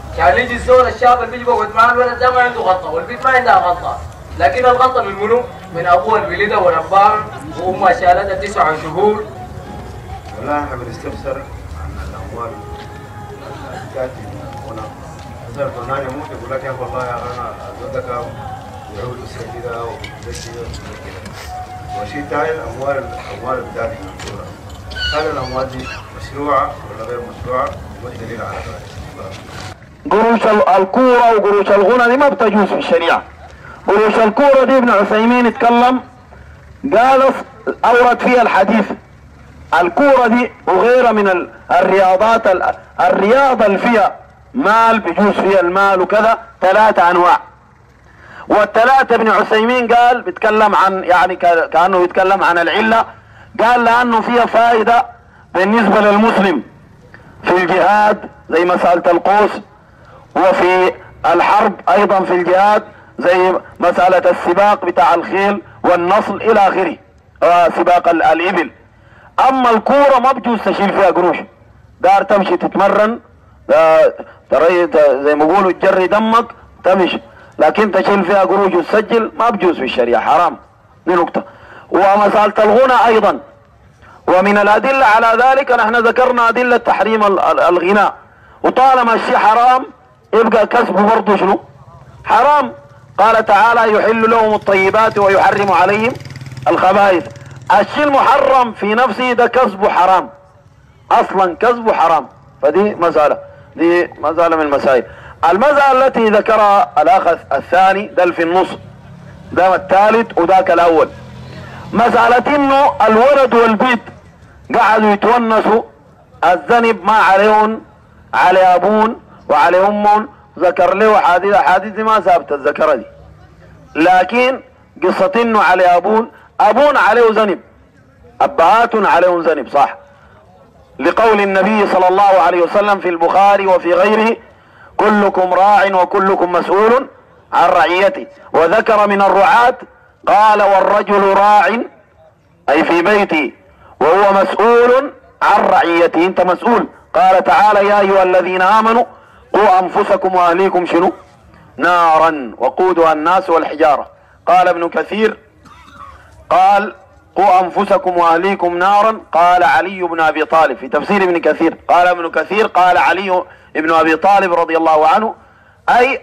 كان يجي الزول الشاب اللي بيجي بقعد مع الولد ده ما عنده غلطه والبنت ما عندها غلطه، لكن الغلطه من منو؟ من ابوها اللي ولدها ورباها وامها شالتها 9 شهور. والله احنا بنستفسر عن الاموال التاتي هنا. مثلا فلان يموت يقول لك يا اخي والله يا انا ازودك يعود السيدة ويسجد كده. وشيء ثاني الاموال التاتي المذكوره. هل الاموال دي مشروعه ولا غير مشروعه؟ وما الدليل على ذلك؟ قروش الكورة وقروش الغنى دي ما بتجوز في الشريعة. قروش الكورة دي ابن عثيمين اتكلم قال اورد فيها الحديث الكورة دي وغيرها من الرياضات الرياضة اللي فيها مال بيجوز فيها المال وكذا 3 انواع. والثلاثة ابن عثيمين قال بيتكلم عن يعني كأنه بيتكلم عن العلة، قال لأنه فيها فائدة بالنسبة للمسلم في الجهاد زي مسألة القوس، وفي الحرب ايضا في الجهاد زي مسألة السباق بتاع الخيل والنصل الى اخره، سباق الابل. اما الكورة ما بجوز تشيل فيها قروش، دار تمشي تتمرن ترى زي ما يقولوا تجري دمك تمشي، لكن تشيل فيها قروش وتسجل ما بجوز في الشريعة، حرام. دي نقطة. ومسألة الغنى ايضا، ومن الادلة على ذلك نحن ذكرنا ادلة تحريم الغناء، وطالما الشيء حرام يبقى كسبه برضه شنو؟ حرام. قال تعالى يحل لهم الطيبات ويحرم عليهم الخبائث. الشيء المحرم في نفسه ده كسبه حرام، اصلا كسبه حرام. فدي مسألة، دي مسألة من المسائل. المسألة التي ذكرها الاخ الثاني ده في النص، ده الثالث وذاك الاول، مسألة انه الولد والبيت قعدوا يتونسوا، الذنب ما عليهم على ابون وعلى امهم، ذكر له حديث ما ثابته الذكره دي، لكن قصة انه على ابون عليه ذنب، ابهات عليهم ذنب صح، لقول النبي صلى الله عليه وسلم في البخاري وفي غيره كلكم راع وكلكم مسؤول عن رعيته. وذكر من الرعاة قال والرجل راع اي في بيته وهو مسؤول عن رعيته، انت مسؤول. قال تعالى يا ايها الذين امنوا قوا انفسكم واهليكم شنو؟ نارا وقودها الناس والحجارة. قال ابن كثير قال قوا انفسكم واهليكم نارا، قال علي بن ابي طالب في تفسير ابن كثير، قال ابن كثير قال علي بن ابي طالب رضي الله عنه اي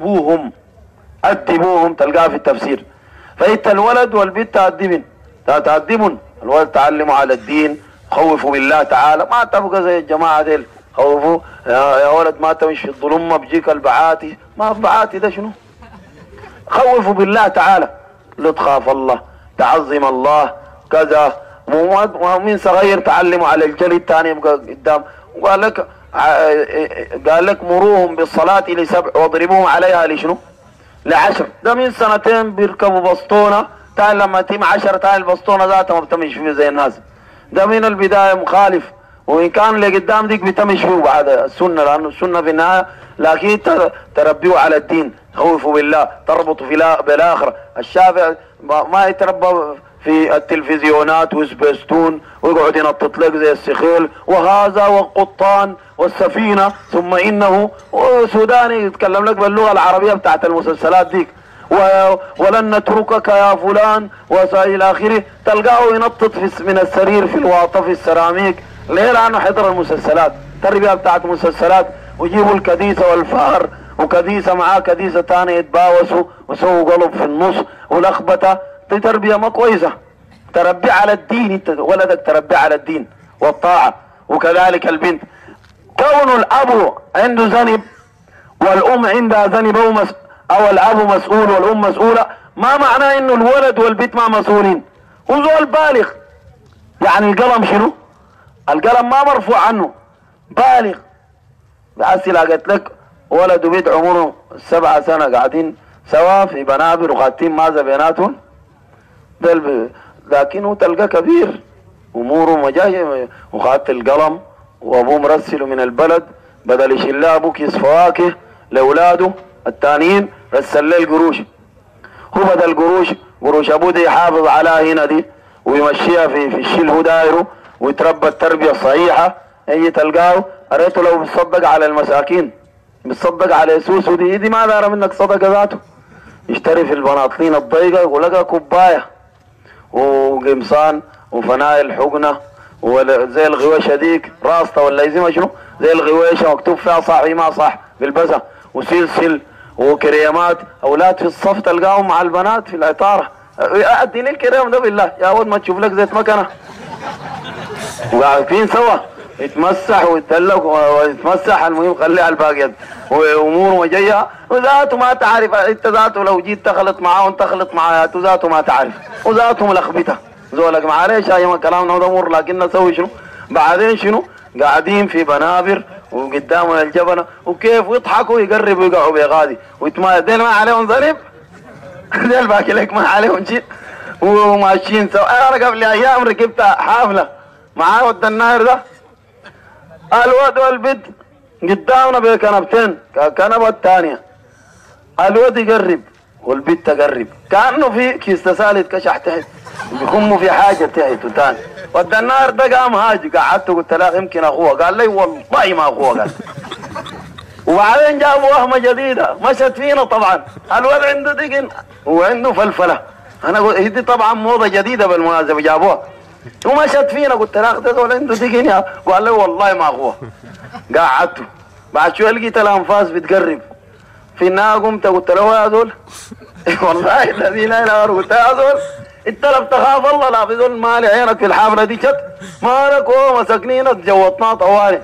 ادبوهم تلقاه في التفسير. فانت الولد والبنت تأدبن الولد تعلموا على الدين، خوفوا بالله تعالى، ما تبقى زي الجماعة ديل خوفوا يا ولد ما تمشي في الظلمة بيجيك البعاتي، ما بعاتي ده شنو؟ خوفوا بالله تعالى، لا تخاف الله، تعظم الله كذا. ومن صغير تعلموا على الجلي الثاني يبقى قدام. قال لك مروهم بالصلاة ل7 واضربوهم عليها لشنو؟ ل10. ده من 2 بيركبوا بسطونة، تاني لما تيم 10 تاني البسطونة ذاتها ما بتمشي فيه زي الناس. ده من البداية مخالف، وإن كان اللي قدام ديك بتمشي فيه بعد السنة، لأنه السنة في النهاية، لكن تربيه على الدين، خوفوا بالله، تربطوا بالآخرة. الشافعي ما يتربى في التلفزيونات وسبيستون ويقعد ينطط لك زي السخيل وهذا والقطان والسفينة ثم إنه سوداني يتكلم لك باللغة العربية بتاعت المسلسلات ديك ولن نتركك يا فلان وإلى آخره. تلقاه ينطط من السرير في الواطة في السيراميك. ليه؟ لأنه حضر المسلسلات، التربية بتاعت المسلسلات، ويجيبوا الكديسة والفار وكديسة معاه كديسة تانية يتباوسوا وسووا قلب في النص ولخبطة. دي تربية ما كويسة. تربي على الدين، انت ولدك تربي على الدين والطاعة. وكذلك البنت، كون الأب عنده ذنب والأم عندها ذنب أو الأب مسؤول والأم مسؤولة، ما معناه إنه الولد والبنت ما مسؤولين. وزول بالغ، يعني القلم شنو؟ القلم ما مرفوع عنه، بالغ. بأسئلة قلت لك ولد وبنت عمره 7 سنة قاعدين سوا في بنابر وخاتين ماذا بيناتهم، لكنه تلقى كبير اموره مجاية وخات القلم وابوه مرسله من البلد، بدل يشيل له ابوه كيس فواكه لاولاده التانيين رسل له القروش. هو بدل قروش ابوه دي يحافظ على هنا دي ويمشيها في الشيء اللي هو دايره ويتربى التربيه الصحيحه. يجي تلقاه قريته لو بيصدق على المساكين بتصدق على سوس ودي ما دار منك صدقه ذاته. يشتري في البناطلين الضيقه يقول لك كوبايه وقمصان وفنايل حقنه وزي الغويشه ديك راسطه ولا زي شنو زي الغويشه مكتوب فيها صاحبي ما صح بيلبسها وسلسل وكريمات. اولاد في الصف تلقاهم مع البنات في العطاره اديني الكريم ده بالله يا ولد ما تشوف لك زيت مكنه وقاعدين سوا يتمسح ويتدلق ويتمسح. المهم خليها الباقيات واموره جايه وذاته ما تعرف انت ذاته لو جيت تخلط معاه وانت تخلط معاه ذاته ما تعرف وذاته ملخبطه زولك معلش هاي كلامنا ده امور. لكن نسوي شنو بعدين شنو قاعدين في بنابر وقدامنا الجبنه وكيف يضحكوا يقربوا يقعوا بغادي ويتمادين ما عليهم ذنب ديل باقي لك ما عليهم شيء وماشيين سوا. انا قبل ايام ركبت حافله معاه ود الناير ده الواد والبنت قدامنا بكنبتين كنبه الثانيه الواد يقرب والبنت تقرب كانه في كيس تسالي كشح تحت بيخموا في حاجه تحت وتاني. ود الناير ده قام هاجي قعدته قلت له يمكن اخوه قال لي والله ما اخوه قال. وبعدين جابوا وهمه جديده مشت فينا طبعا. الواد عنده دقن وعنده فلفله انا دي طبعا موضه جديده بالمناسبه جابوها ومشت فينا. قلت له ده دول عنده دقن يا قال لي والله ما اخوه. قعدته بعد شويه لقيت الانفاس بتقرب في النهايه قمت قلت له يا زول والله الذي لا اله الا هو قلت يا زول انت لا بتخاف الله لا بزول مالي عينك في الحافله دي شت مالك هو مسكنينا تجوطنا طوالي.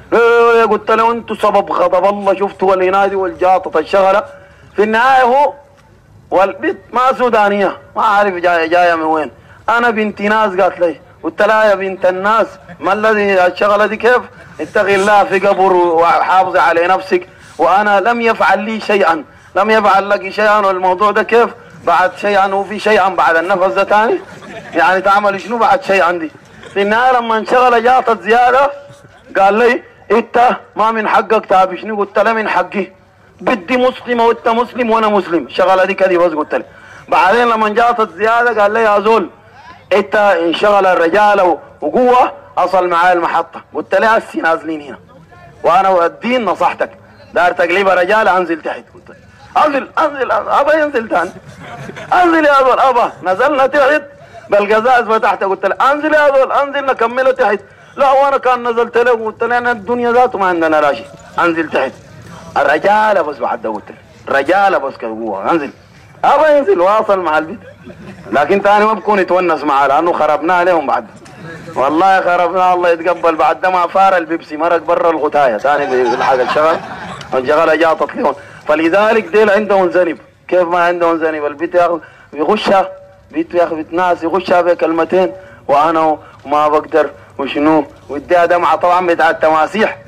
قلت له انتوا سبب غضب الله شفتوا الينادي والجاطة الشغله. في النهايه هو والبنت ما سودانيه ما عارف جايه من وين. انا بنت ناس قالت لي قلت لها يا بنت الناس ما الذي الشغله دي كيف اتقي الله في قبر وحافظي على نفسك وانا لم يفعل لي شيئا لم يفعل لك شيئا والموضوع ده كيف بعد شيئا وفي شيئا بعد النفس ده ثاني يعني تعمل شنو بعد شيء عندي. في النهايه لما انشغل جاطت زياده قال لي انت ما من حقك تابشني. قلت له من حقي بدي مسلمه وانت مسلم وانا مسلم شغله دي كذي بس. قلت له بعدين لما جاطت زياده قال لي يا زول انت انشغل الرجال وقوه اصل معايا المحطه. قلت له هسي نازلين هنا وانا الدين نصحتك دار تقليب رجال انزل تحت. قلت له انزل ابا ينزل ثاني انزل يا زول ابا. نزلنا تحت بالقزاز فتحت. قلت له انزل يا زول انزل نكمله تحت. لا وانا كان نزلت له قلت له انا الدنيا ذاته ما عندنا راشي انزل تحت. الرجاله بس بعد قلت له الرجاله بس كقوه انزل ابا ينزل واصل مع البيت. لكن ثاني ما بكون يتونس معاه لانه خربنا عليهم بعد والله خربنا الله يتقبل. بعد ده ما فار البيبسي مرق برا الغتايه ثاني بيلحق الشغله جاطت لهم. فلذلك ديل عندهم ذنب. كيف ما عندهم ذنب البيت ياخذ يغشها بيت ياخذ ناس يغشها بكلمتين وانا ما بقدر وشنو وديها دمعه طبعا بتاع التماسيح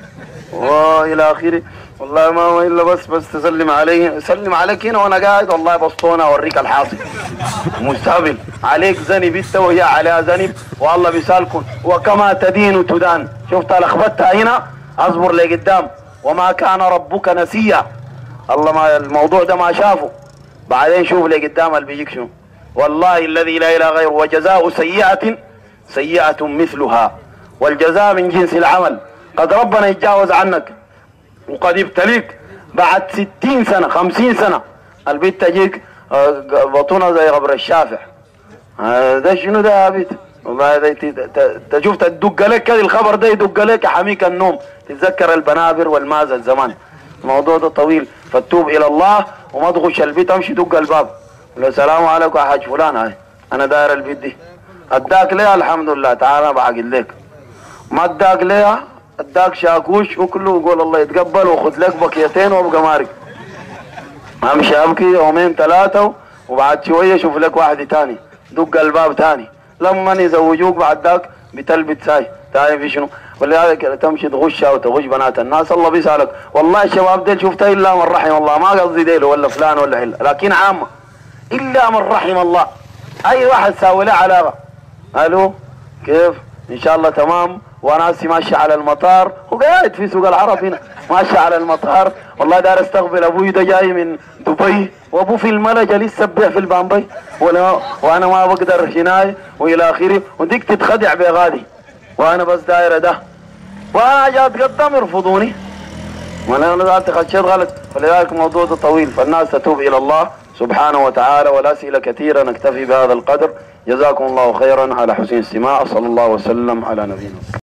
والى اخره. والله ما الا بس تسلم عليه سلم عليك هنا وانا قاعد والله بسطونا اوريك الحاصل مستقبل عليك ذنب انت وهي عليها ذنب والله بيسالكم وكما تدين تدان. شفت لخبطتها هنا اصبر لقدام وما كان ربك نسيا. الله ما الموضوع ده ما شافه بعدين شوف لقدام اللي بيجيك شنو. والله الذي لا اله غيره وجزاء سيئه سيئه مثلها والجزاء من جنس العمل. قد ربنا يتجاوز عنك وقد يبتليك بعد 60 سنه 50 سنه البيت تجيك بطونها زي غبر الشافع. ده شنو ده يا بيت والله ده شفت تدق لك كده الخبر ده يدق لك يحميك النوم تتذكر البنابر والماز الزمان. الموضوع ده طويل فتوب الى الله وما تخش البيت امشي دق الباب السلام عليكم يا حاج فلان هاي انا داير البيت دي اداك ليه الحمد لله تعالى بعقد لك ما اداك ليه اداك شاكوش وكله يقول الله يتقبل وخذ لك بكيتين وابقى مارك. امشي ابكي يومين ثلاثه وبعد شويه شوف لك واحد ثاني دق الباب ثاني لما يزوجوك بعد ذاك بتلبت ساي ثاني في شنو. ولذلك تمشي تغشها وتغش بنات الناس الله بيسالك. والله الشباب ديل شفتها الا من رحم الله ما قصدي ديل ولا فلان ولا حل لكن عامه الا من رحم الله. اي واحد ساوي له علاقه الو كيف ان شاء الله تمام وناسي ماشي على المطار وقاعد في سوق العرب هنا ماشي على المطار والله دار استقبل ابوي ده جاي من دبي وابوه في الملجا لسه بيع في البامبي وانا ما بقدر هناي والى اخره وديك تتخدع بغادي وانا بس دايره ده وانا جاي اتقدم يرفضوني وانا ذاتي خشيت غلط، فلذلك الموضوع ده طويل، فالناس تتوب الى الله سبحانه وتعالى، والاسئله كثيره، نكتفي بهذا القدر. جزاكم الله خيرا على حسن الاستماع، صلى الله وسلم على نبينا.